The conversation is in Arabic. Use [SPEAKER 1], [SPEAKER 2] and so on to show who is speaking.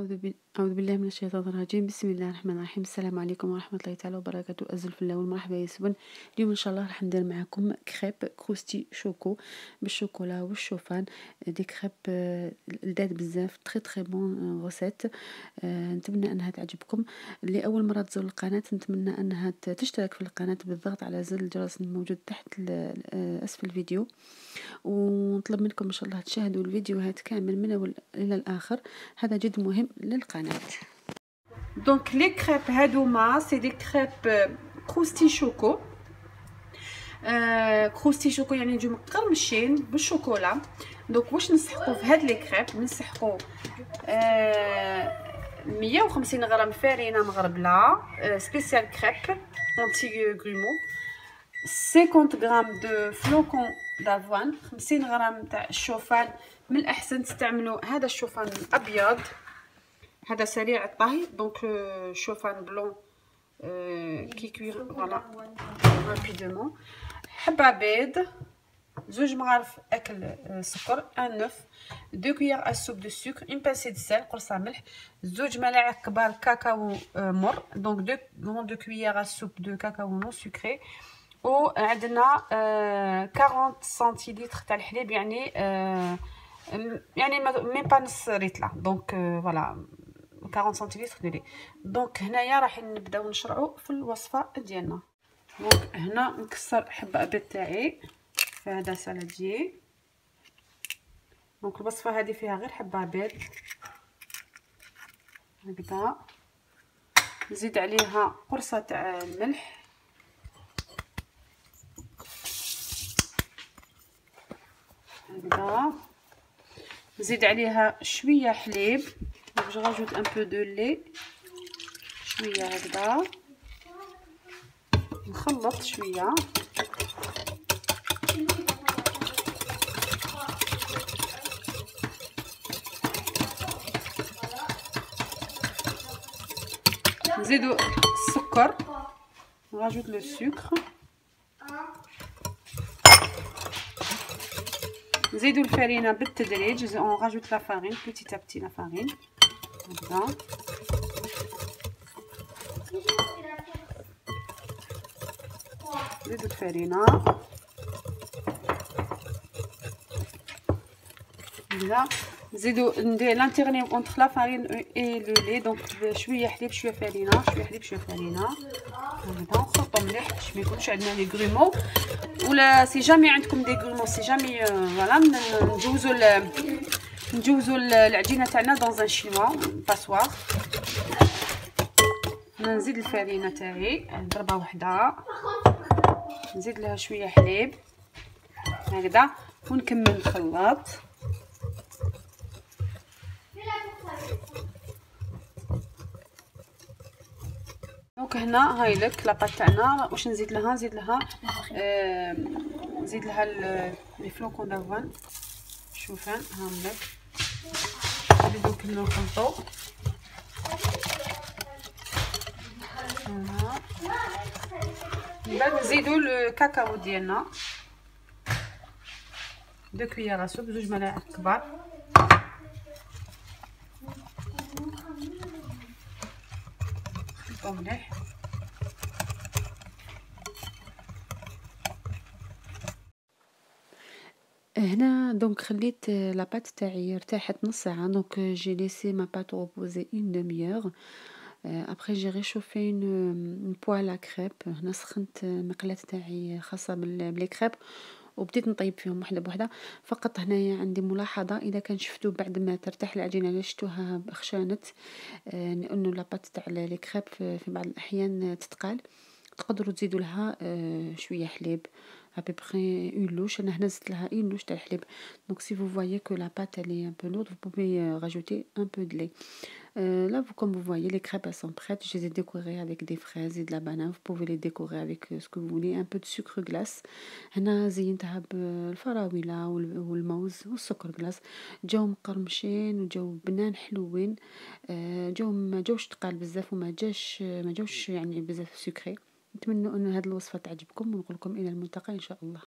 [SPEAKER 1] أعوذ بالله من الشيطان الرجيم. بسم الله الرحمن الرحيم. السلام عليكم ورحمة الله تعالى وبركاته. أزلف الله والمرحبا يا سبن. اليوم إن شاء الله راح ندير معكم كريب كروستي شوكو بالشوكولا والشوفان. دي كريب لذاذ بزاف، تري بون غوسيت. نتمنى أنها تعجبكم. اللي أول مرة تزور القناة نتمنى أنها تشترك في القناة بالضغط على زر الجرس الموجود تحت أسفل الفيديو، ونطلب منكم إن شاء الله تشاهدوا الفيديوهات كامل من أول إلى الآخر، هذا جد مهم للقناة. دونك لي كريب هادوما سي دي كريب كروستي شوكو. كروستي شوكو يعني نجيو مقرمشين بالشوكولا. دونك واش نسحقوا في هاد لي كريب؟ نسحقوا 150 غرام فرينه مغربله سبيسيال كريب اونتي غرومو، 50 غرام دو فلوكون دافوان، 50 غرام تاع الشوفان. من الاحسن تستعملوا هذا الشوفان الابيض، هذا سريع الطهي. دونك شوفان بلون كي كوير فوالا رابيدمون. حبه بيض، 2 مغارف اكل سكر، ان نوف، 2 كويير ا سوب دو سكر، اون بانسي دو سيل قرصه ملح، 2 ملاعق كبار كاكاو مر، دونك 2 كويير ا سوب دو كاكاو نون سكري. و عندنا 40 سنتيلتر تاع الحليب، يعني ميم با نص ريطله. دونك فوالا 40 سنتيلتر دو لي. دونك هنايا راح نبداو نشرعوا في الوصفه ديالنا. دونك هنا نكسر حبه ابيض تاعي في هذا سالاديي. دونك الوصفه هذه فيها غير حبه بيض هكذا. نزيد عليها قرصه تاع الملح، هكذا. نزيد عليها شويه حليب، جو راجوت ان بو دو لي، شويه هكذا. نخلط شويه، نزيدو السكر، راجوت لو سكر، نزيدو الفرينه بالتدريج. اون راجوت لا فارين بوتيت ا بتي، لا فارين هكذا. نزيدو الفرينه هكذا. نزيدو ندير لانتيغنيو اونتر لا فارين اي لو لي. دونك شويه حليب شويه فرينه، شويه حليب شويه فرينه هكذا. نخلطو مليح باش ما يكونش عندنا لي غرومو، ولا سي جامي عندكم دي غرومو سي جامي فوالا نجوزو العجينه تاعنا دون ان شينوا باسوار. نزيد الفرينه تاعي ضربه وحده، نزيد لها شويه حليب هكذا، ونكمل نخلط. دونك هنا هاي لك لاباط تاعنا. واش نزيد لها؟ نزيد لها لي فلوكون دافوان شوفان هاهم لك. نزيدو نكملو نخلطو هنا. من بعد نزيدو الكاكاو ديالنا، 2 كويير سوب، 2 ملاعق كبار. نخلطو مليح. هنا دونك خليت لاباط تاعي ارتاحت نص ساعه. دونك جي ليسي ما بات روبوزي اون دمي اور. ابري جي ريشوفي اون بوال ا كريب. هنا سخنت مقلاة تاعي خاصه بلي كريب، وبديت نطيب فيهم وحده بوحده. فقط هنايا عندي ملاحظه، اذا كان شفتوا بعد ما ترتاح العجينه لا شفتوها خشانت، لانه لاباط تاع لي كريب في بعض الاحيان تتقال، تقدروا تزيدوا لها شويه حليب ابيبخي اون لوش. انا هنا زدت لها اون لوش تاع الحليب. دونك سي فو فوايي كو لا بات elle est un peu lourde, vous pouvez rajouter un peu de lait. Là, comme vous voyez, les crêpes elles sont prêtes. Je les ai décorées avec des fraises et de la banane. Vous pouvez les décorer avec ce que vous voulez, un peu de sucre glace. هنا زينتها بالفراولة والموز والسكر glace. جاو مقرمشين وجاو بنان حلوين. ما جاوش تقال بزاف، وما جاوش يعني بزاف سكري. نتمنى ان هذه الوصفه تعجبكم، ونقول لكم الى الملتقى ان شاء الله.